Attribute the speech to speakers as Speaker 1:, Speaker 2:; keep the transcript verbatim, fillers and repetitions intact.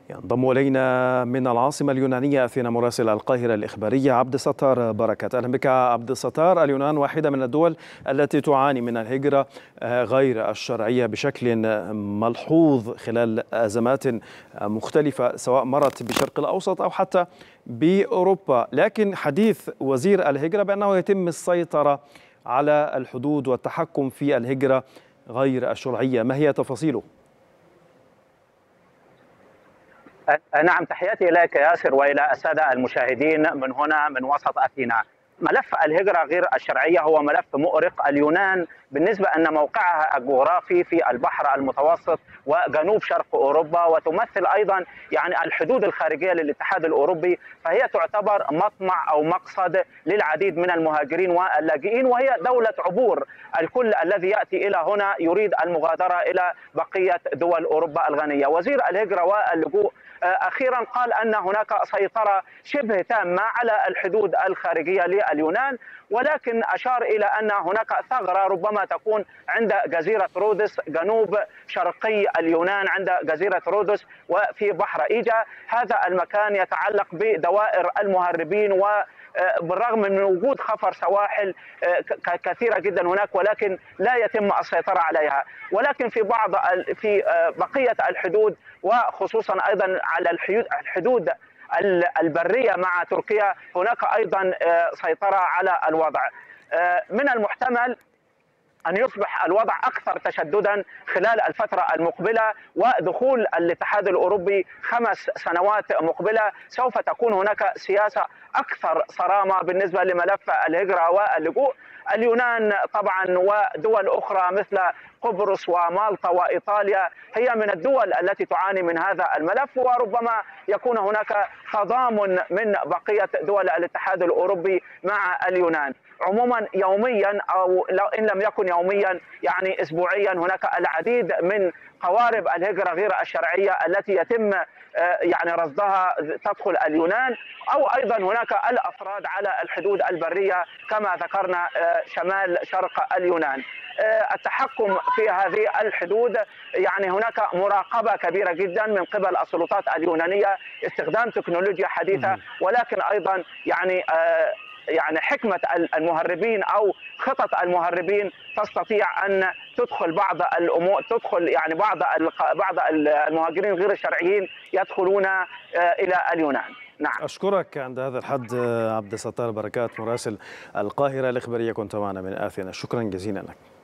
Speaker 1: ينضم إلينا من العاصمة اليونانية أثينا مراسل القاهرة الإخبارية عبد الستار بركات. أهلا بك عبد الستار. اليونان واحدة من الدول التي تعاني من الهجرة غير الشرعية بشكل ملحوظ خلال أزمات مختلفة سواء مرت بالشرق الأوسط أو حتى بأوروبا، لكن حديث وزير الهجرة بأنه يتم السيطرة على الحدود والتحكم في الهجرة غير الشرعية، ما هي تفاصيله؟
Speaker 2: نعم، تحياتي إليك ياسر وإلى السادة المشاهدين من هنا من وسط أثينا. ملف الهجرة غير الشرعية هو ملف مؤرق. اليونان بالنسبة أن موقعها الجغرافي في البحر المتوسط وجنوب شرق أوروبا، وتمثل أيضا يعني الحدود الخارجية للاتحاد الأوروبي، فهي تعتبر مطمع أو مقصد للعديد من المهاجرين واللاجئين، وهي دولة عبور. الكل الذي يأتي إلى هنا يريد المغادرة إلى بقية دول أوروبا الغنية. وزير الهجرة واللجوء أخيرا قال أن هناك سيطرة شبه تامة على الحدود الخارجية لليونان، ولكن أشار إلى أن هناك ثغرة ربما تكون عند جزيرة رودس جنوب شرقي اليونان، عند جزيرة رودس وفي بحر إيجا. هذا المكان يتعلق بدوائر المهربين، و بالرغم من وجود خفر سواحل كثيرة جدا هناك، ولكن لا يتم السيطرة عليها. ولكن في بعض في بقية الحدود، وخصوصا أيضا على الحدود البرية مع تركيا، هناك أيضا سيطرة على الوضع. من المحتمل أن يصبح الوضع أكثر تشددا خلال الفترة المقبلة، ودخول الاتحاد الأوروبي خمس سنوات مقبلة سوف تكون هناك سياسة أكثر صرامة بالنسبة لملف الهجرة واللجوء. اليونان طبعا ودول أخرى مثل قبرص ومالطا وإيطاليا هي من الدول التي تعاني من هذا الملف، وربما يكون هناك تضامن من بقية دول الاتحاد الأوروبي مع اليونان. عموما يوميا أو إن لم يكن يوميا يعني أسبوعيا هناك العديد من قوارب الهجرة غير الشرعية التي يتم يعني رصدها تدخل اليونان، أو أيضا هناك الأفراد على الحدود البرية كما ذكرنا شمال شرق اليونان. التحكم في هذه الحدود يعني هناك مراقبة كبيرة جدا من قبل السلطات اليونانية، استخدام تكنولوجيا حديثة، ولكن أيضا يعني يعني حكمة المهربين أو خطط المهربين تستطيع أن تدخل بعض الأمور تدخل يعني بعض بعض المهاجرين غير الشرعيين يدخلون إلى اليونان. نعم.
Speaker 1: أشكرك عند هذا الحد عبد الستار بركات مراسل القاهرة الإخبارية، كنت معنا من آثينا، شكرا جزيلا لك.